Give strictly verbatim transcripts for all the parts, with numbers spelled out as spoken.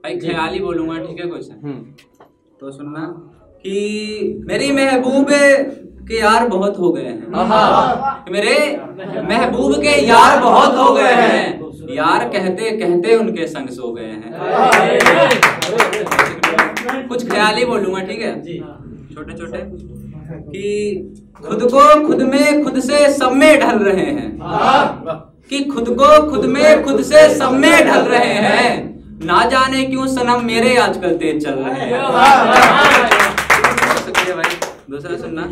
भाई ख्याली बोलूंगा, ठीक है कुछ तो सुनना कि मेरी महबूबे के यार बहुत हो गए हैं, मेरे महबूब के यार बहुत हो गए हैं, यार कहते कहते उनके संग सो गए हैं। कुछ ख्याली बोलूंगा, ठीक है छोटे छोटे कि खुद को खुद में खुद से सब में ढल रहे हैं, कि खुद को खुद में खुद से सब में ढल रहे हैं, ना जाने क्यों सनम मेरे आजकल तेज चल रहे हैं। भाई दूसरा सुनना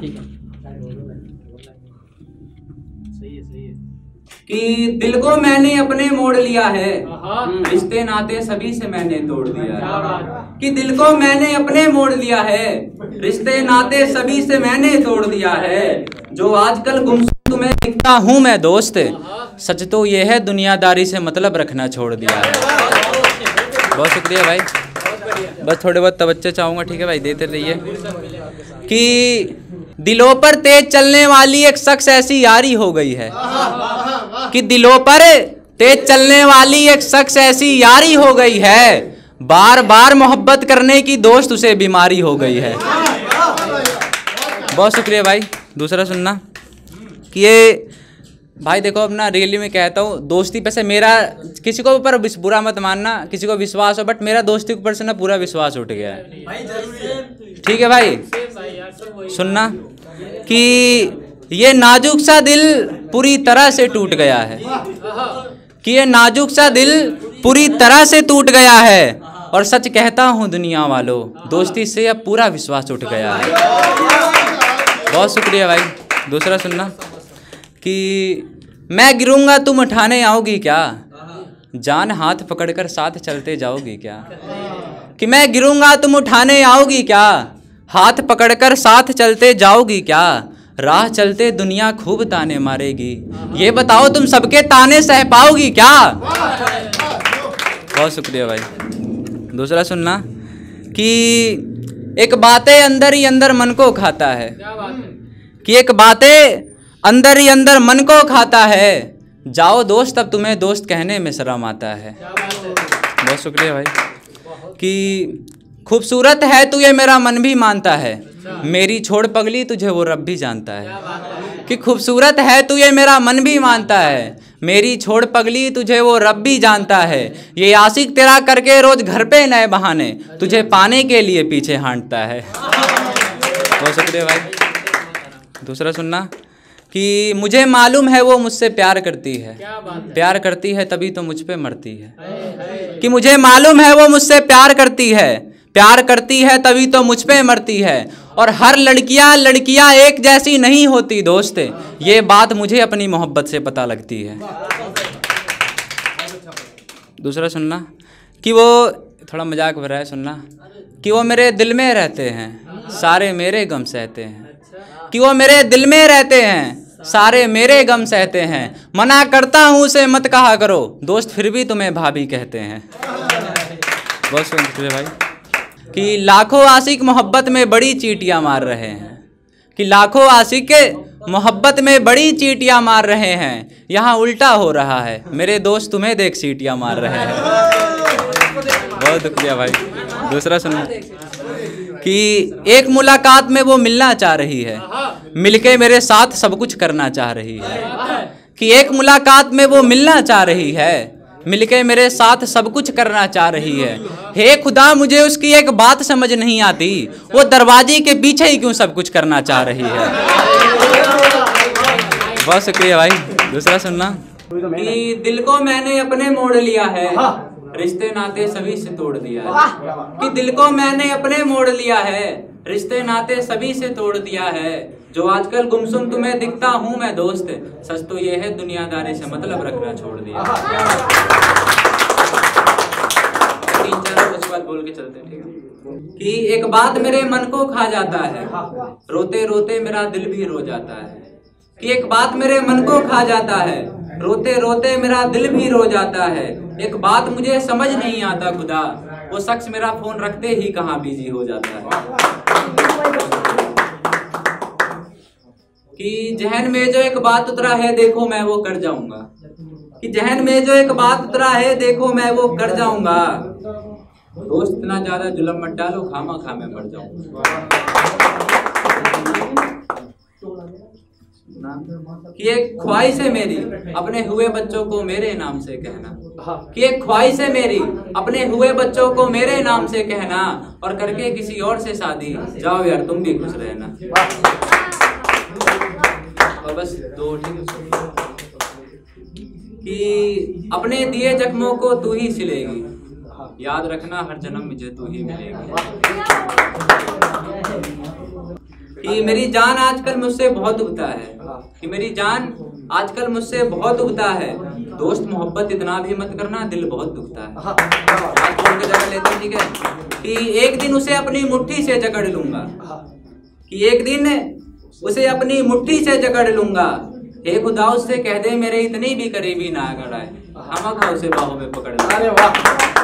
कि दिल को मैंने अपने मोड़ लिया है, रिश्ते नाते सभी से मैंने तोड़ दिया है, कि दिल को मैंने अपने मोड़ लिया है, रिश्ते नाते सभी से मैंने तोड़ दिया है, जो आजकल गुमसुम तुम्हें दिखता हूँ मैं दोस्त, सच तो ये है दुनियादारी से मतलब रखना छोड़ दिया है। बहुत शुक्रिया भाई, बस थोड़े बहुत तवज्जो चाहूंगा, ठीक है भाई देते रहिए। कि दिलों पर तेज चलने वाली एक शख्स ऐसी यारी हो गई है, कि दिलों पर तेज चलने वाली एक शख्स ऐसी यारी हो गई है, बार बार मोहब्बत करने की दोस्त उसे बीमारी हो गई है। बहुत शुक्रिया भाई। दूसरा सुनना कि ये भाई देखो अपना रियली में कहता हूँ, दोस्ती पे से मेरा किसी को ऊपर बुरा मत मानना, किसी को विश्वास हो, बट मेरा दोस्ती के ऊपर से ना पूरा विश्वास उठ गया है, ठीक है भाई। सुनना कि ये नाजुक सा दिल पूरी तरह से टूट गया है, कि ये नाजुक सा दिल पूरी तरह से टूट गया है, और सच कहता हूँ दुनिया वालों, दोस्ती से अब पूरा विश्वास उठ गया है। बहुत शुक्रिया भाई। दूसरा सुनना कि मैं गिरूंगा तुम उठाने आओगी क्या, जान हाथ पकड़कर साथ चलते जाओगी क्या, कि मैं गिरूंगा तुम उठाने आओगी क्या, हाथ पकड़कर साथ चलते जाओगी क्या, राह चलते दुनिया खूब ताने मारेगी, ये बताओ तुम सबके ताने सह पाओगी क्या। बहुत शुक्रिया भाई। दूसरा सुनना कि एक बातें अंदर ही अंदर मन को खाता है, कि एक बातें अंदर ही अंदर मन को खाता है, जाओ दोस्त अब तुम्हें दोस्त कहने में शर्म आता है। बहुत शुक्रिया भाई। कि खूबसूरत है तू ये मेरा मन भी मानता है, मेरी छोड़ पगली तुझे वो रब भी जानता है, कि खूबसूरत है तू ये मेरा मन भी मानता है, मेरी छोड़ पगली तुझे वो रब भी जानता है, ये आशिक तेरा करके रोज घर पे नए बहाने, तुझे पाने के लिए पीछे हांटता है। बहुत शुक्रिया भाई। दूसरा सुनना कि मुझे मालूम है वो मुझसे प्यार करती है, प्यार करती है तभी तो मुझ पे मरती है, कि मुझे मालूम है वो मुझसे प्यार करती है, प्यार करती है तभी तो मुझ पे मरती है, और हर लड़कियां लड़कियां एक जैसी नहीं होती दोस्त, ये बात मुझे अपनी मोहब्बत से पता लगती है। दूसरा सुनना कि वो थोड़ा मजाक भरा है, सुनना कि वो मेरे दिल में रहते हैं, सारे मेरे गम सहते हैं, कि वो मेरे दिल में रहते हैं, सारे मेरे गम सहते हैं, मना करता हूँ उसे मत कहा करो दोस्त, फिर भी तुम्हें भाभी कहते हैं। बहुत शुक्रिया भाई। कि लाखों आशिक मोहब्बत में बड़ी चीटियाँ मार रहे हैं, कि लाखों आशिक मोहब्बत में बड़ी चीटियाँ मार रहे हैं, यहाँ उल्टा हो रहा है, मेरे दोस्त तुम्हें देख सीटियाँ मार रहे हैं। बहुत शुक्रिया भाई। दूसरा सुनो कि एक मुलाकात में वो मिलना चाह रही है, मिलके मेरे साथ सब कुछ करना चाह रही है, कि एक मुलाकात में वो मिलना चाह रही है, मिलके मेरे साथ सब कुछ करना चाह रही है, हे खुदा मुझे उसकी एक बात समझ नहीं आती, वो दरवाजे के पीछे ही क्यों सब कुछ करना चाह रही है। बहुत शुक्रिया भाई। दूसरा सुनना कि दिल को मैंने अपने मोड़ लिया है, रिश्ते नाते सभी से तोड़ दिया है, कि दिल को मैंने अपने मोड़ लिया है, रिश्ते नाते सभी से तोड़ दिया है, जो आजकल गुमसुम तुम्हें दिखता हूँ मैं दोस्त, सच तो ये है दुनियादारी से मतलब रखना छोड़ दिया। तीन चार कुछ बात बोल के चलते, ठीक है। कि एक बात मेरे मन को खा जाता है, रोते रोते मेरा दिल भी रो जाता है, कि एक बात मेरे मन को खा जाता है, रोते रोते मेरा दिल भी रो जाता है, एक बात मुझे समझ नहीं आता खुदा, वो शख्स मेरा फोन रखते ही कहाँ बिजी हो जाता है। कि जहन में जो एक बात उतरा है देखो मैं वो कर जाऊंगा, कि जहन में जो एक बात उतरा है देखो मैं वो कर जाऊंगा, दोस्त इतना ज्यादा जुल्म मत डालो, खामा खा में मर जाऊं। कि एक ख्वाहिश है मेरी अपने हुए बच्चों को मेरे नाम से कहना, कि एक ख्वाहिश है मेरी अपने हुए बच्चों को मेरे नाम से कहना, और करके किसी और से शादी जाओ यार तुम भी खुश रहना। और बस दो कि अपने दिए जख्मों को तू ही सिलेगी, याद रखना हर जन्म मुझे तू ही मिलेगी। कि मेरी जान आजकल मुझसे बहुत उबता है, कि मेरी जान आजकल मुझसे बहुत उबता है, दोस्त मोहब्बत इतना भी मत करना दिल बहुत दुखता है। आज बोल के जगह लेते हैं, ठीक है। कि एक दिन उसे अपनी मुट्ठी से जकड़ लूंगा, कि एक दिन उसे अपनी मुट्ठी से जकड़ लूंगा, हे खुदा उससे कह दे मेरे इतनी भी करीबी ना गड़ाए, हम उसे बाहों में पकड़। अरे वाह।